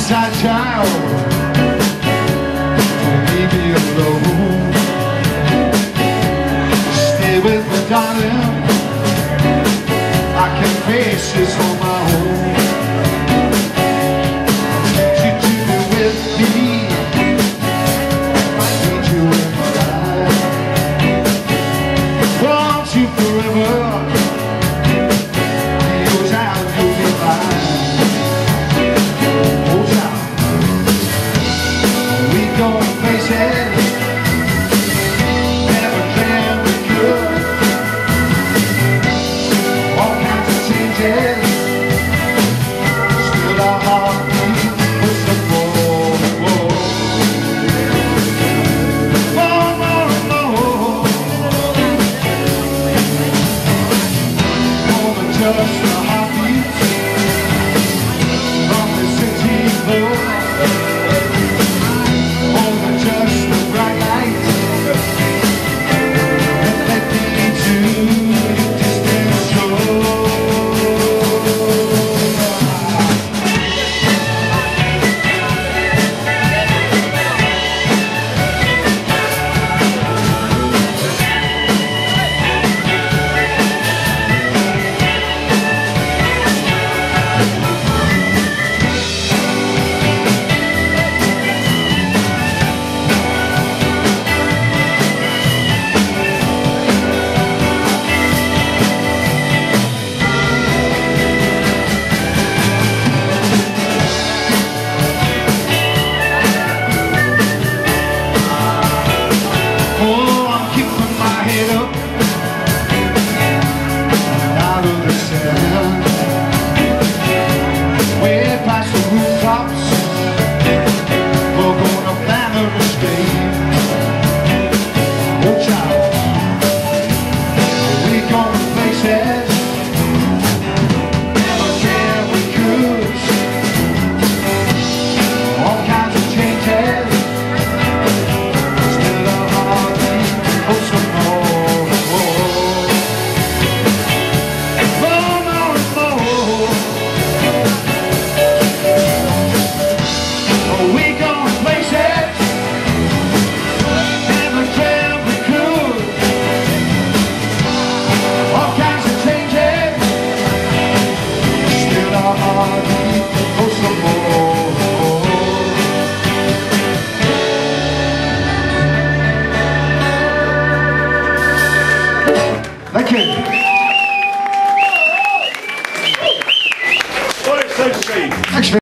outside child, leave me alone. Stay with me, darling, I can face this on my own. You do it with me, I need you in my life. Want you forever, goes out, you'll be mine. Just a heartbeat from the city floor, over just the bright light that led me to your distant shore. Thank you.